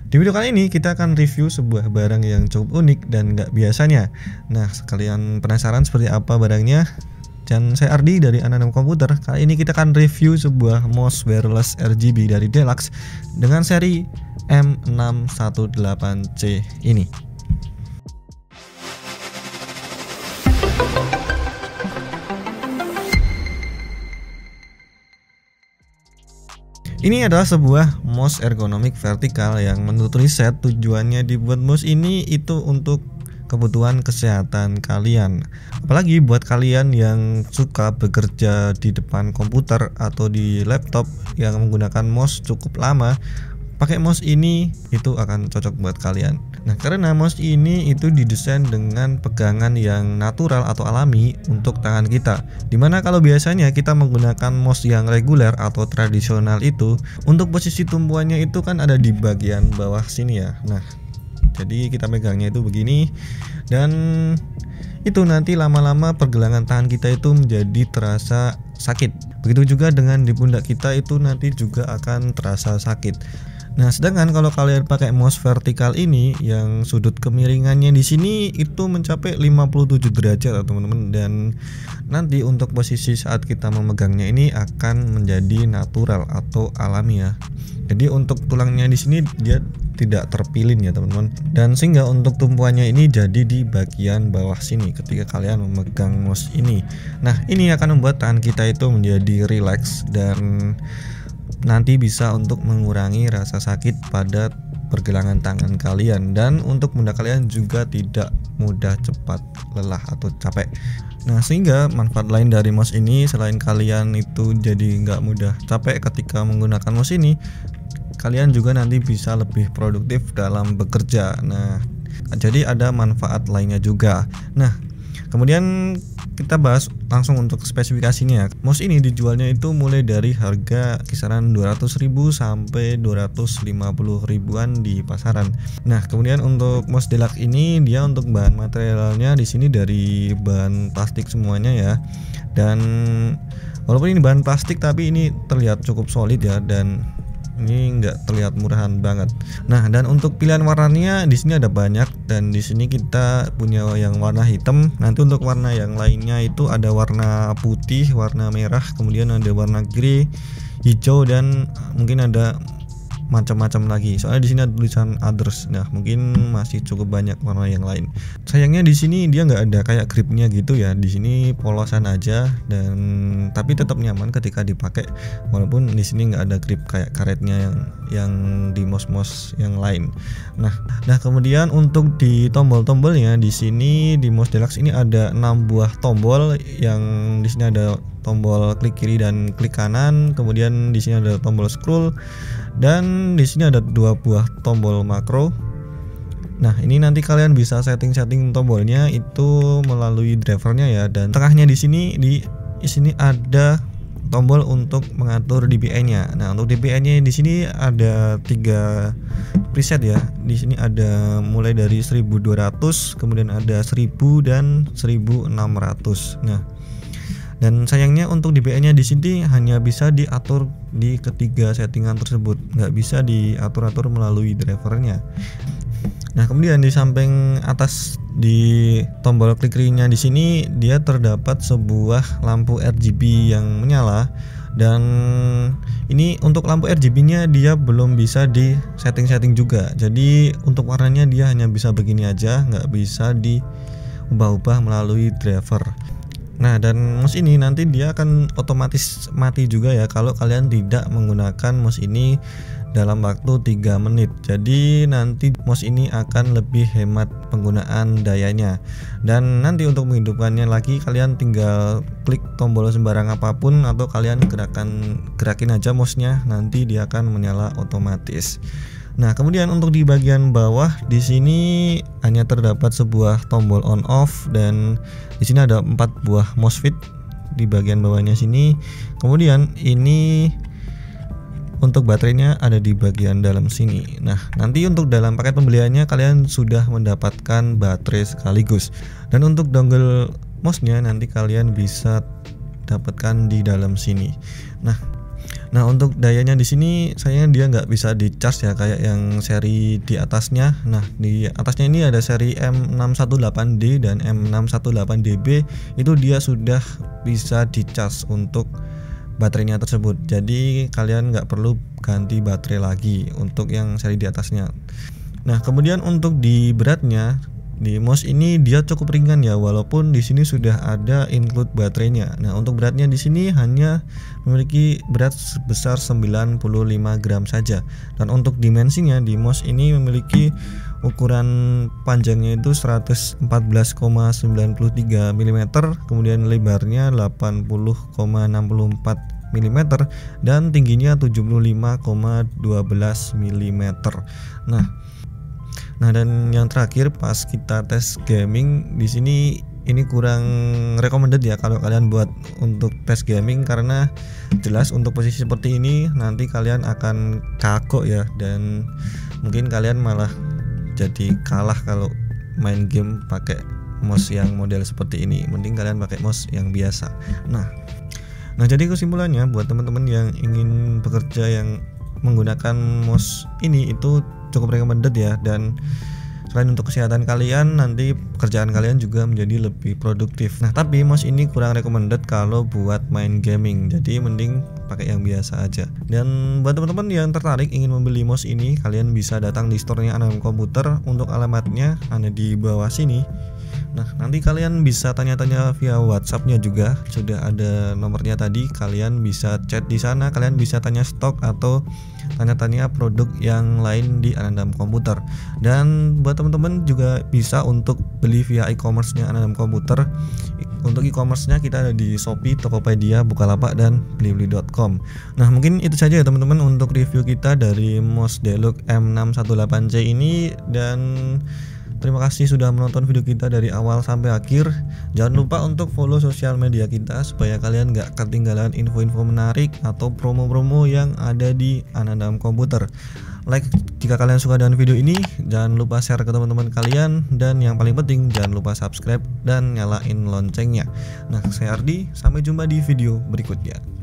Di video kali ini kita akan review sebuah barang yang cukup unik dan nggak biasanya. Nah, sekalian penasaran seperti apa barangnya? Dan saya Ardi dari Ananam Komputer. Kali ini kita akan review sebuah mouse wireless RGB dari Deluxe dengan seri M618C ini. Ini adalah sebuah mouse ergonomik vertikal yang menurut riset tujuannya dibuat mouse ini itu untuk kebutuhan kesehatan kalian. Apalagi buat kalian yang suka bekerja di depan komputer atau di laptop yang menggunakan mouse cukup lama, pakai mouse ini itu akan cocok buat kalian. Nah, karena mouse ini itu didesain dengan pegangan yang natural atau alami untuk tangan kita. Dimana kalau biasanya kita menggunakan mouse yang reguler atau tradisional itu, untuk posisi tumpuannya itu kan ada di bagian bawah sini ya. Nah, jadi kita megangnya itu begini, dan itu nanti lama-lama pergelangan tangan kita itu menjadi terasa sakit. Begitu juga dengan di pundak kita itu nanti juga akan terasa sakit. Nah, sedangkan kalau kalian pakai mouse vertikal ini yang sudut kemiringannya di sini itu mencapai 57 derajat teman-teman, dan nanti untuk posisi saat kita memegangnya ini akan menjadi natural atau alami ya. Jadi untuk tulangnya di sini dia tidak terpilin ya teman-teman, dan sehingga untuk tumpuannya ini jadi di bagian bawah sini ketika kalian memegang mouse ini. Nah, ini akan membuat tangan kita itu menjadi rileks dan nanti bisa untuk mengurangi rasa sakit pada pergelangan tangan kalian, dan untuk pundak kalian juga tidak mudah cepat lelah atau capek. Nah, sehingga manfaat lain dari mouse ini selain kalian itu jadi nggak mudah capek ketika menggunakan mouse ini, kalian juga nanti bisa lebih produktif dalam bekerja. Nah, jadi ada manfaat lainnya juga. Nah, kemudian kita bahas langsung untuk spesifikasinya. Mouse ini dijualnya itu mulai dari harga kisaran 200.000 sampai 250.000-an di pasaran. Nah, kemudian untuk mouse Deluxe ini dia untuk bahan materialnya di sini dari bahan plastik semuanya ya. Dan walaupun ini bahan plastik tapi ini terlihat cukup solid ya, dan ini nggak terlihat murahan banget. Nah, dan untuk pilihan warnanya di sini ada banyak, dan di sini kita punya yang warna hitam. Nanti untuk warna yang lainnya itu ada warna putih, warna merah, kemudian ada warna grey, hijau, dan mungkin ada macam-macam lagi. Soalnya di sini ada tulisan others. Nah, mungkin masih cukup banyak warna yang lain. Sayangnya di sini dia nggak ada kayak gripnya gitu ya. Di sini polosan aja, dan tapi tetap nyaman ketika dipakai. Walaupun di sini nggak ada grip kayak karetnya yang di mouse-mouse yang lain. Nah, kemudian untuk di tombol-tombolnya di sini di mouse Deluxe ini ada 6 buah tombol, yang di sini ada tombol klik kiri dan klik kanan, kemudian di sini ada tombol scroll, dan di sini ada 2 buah tombol makro. Nah, ini nanti kalian bisa setting-setting tombolnya itu melalui drivernya ya, dan tengahnya di sini ada tombol untuk mengatur DPI-nya. Nah, untuk DPI-nya di sini ada 3 preset ya. Di sini ada mulai dari 1200, kemudian ada 1000 dan 1600. Nah, dan sayangnya untuk DPI-nya di sini hanya bisa diatur di ketiga settingan tersebut, nggak bisa diatur-atur melalui drivernya. Nah, kemudian di samping atas di tombol klik kirinya di sini dia terdapat sebuah lampu RGB yang menyala, dan ini untuk lampu RGB-nya dia belum bisa di setting-setting juga. Jadi untuk warnanya dia hanya bisa begini aja, nggak bisa diubah-ubah melalui driver. Nah, dan mouse ini nanti dia akan otomatis mati juga ya kalau kalian tidak menggunakan mouse ini dalam waktu 3 menit. Jadi nanti mouse ini akan lebih hemat penggunaan dayanya. Dan nanti untuk menghidupkannya lagi kalian tinggal klik tombol sembarang apapun, atau kalian gerakin aja mouse-nya, nanti dia akan menyala otomatis. Nah, kemudian untuk di bagian bawah di sini hanya terdapat sebuah tombol on off, dan di sini ada 4 buah MOSFET di bagian bawahnya sini. Kemudian ini untuk baterainya ada di bagian dalam sini. Nah, nanti untuk dalam paket pembeliannya kalian sudah mendapatkan baterai sekaligus. Dan untuk dongle mouse-nya nanti kalian bisa dapatkan di dalam sini. Nah, Nah, untuk dayanya di sini sayangnya dia nggak bisa di charge ya kayak yang seri di atasnya. Nah, di atasnya ini ada seri M618D dan M618DB, itu dia sudah bisa di charge untuk baterainya tersebut. Jadi kalian nggak perlu ganti baterai lagi untuk yang seri di atasnya. Nah, kemudian untuk di beratnya, di mouse ini dia cukup ringan ya, walaupun di sini sudah ada include baterainya. Nah, untuk beratnya di sini hanya memiliki berat sebesar 95 gram saja. Dan untuk dimensinya di mouse ini memiliki ukuran panjangnya itu 114,93 mm, kemudian lebarnya 80,64 mm dan tingginya 75,12 mm. Nah, dan yang terakhir pas kita tes gaming di sini ini kurang recommended ya kalau kalian buat untuk tes gaming, karena jelas untuk posisi seperti ini nanti kalian akan kagok ya, dan mungkin kalian malah jadi kalah kalau main game pakai mouse yang model seperti ini. Mending kalian pakai mouse yang biasa. Nah, jadi kesimpulannya buat teman-teman yang ingin bekerja yang menggunakan mouse ini itu cukup recommended ya, dan selain untuk kesehatan kalian, nanti pekerjaan kalian juga menjadi lebih produktif. Nah, tapi mouse ini kurang recommended kalau buat main gaming, jadi mending pakai yang biasa aja. Dan buat teman-teman yang tertarik ingin membeli mouse ini, kalian bisa datang di store-nya Anandam Komputer. Untuk alamatnya ada di bawah sini. Nah, nanti kalian bisa tanya-tanya via WhatsApp-nya juga, sudah ada nomornya tadi. Kalian bisa chat di sana, kalian bisa tanya stok atau tanya-tanya produk yang lain di Anandam Komputer. Dan buat teman-teman juga bisa untuk beli via e-commerce-nya Anandam Komputer. Untuk e-commerce-nya kita ada di Shopee, Tokopedia, Bukalapak, dan blibli.com. Nah, mungkin itu saja ya teman-teman untuk review kita dari mouse Deluxe M618C ini, dan terima kasih sudah menonton video kita dari awal sampai akhir. Jangan lupa untuk follow sosial media kita supaya kalian gak ketinggalan info-info menarik atau promo-promo yang ada di Anandam Komputer. Like jika kalian suka dengan video ini, jangan lupa share ke teman-teman kalian, dan yang paling penting jangan lupa subscribe dan nyalain loncengnya. Nah, saya Ardi, sampai jumpa di video berikutnya.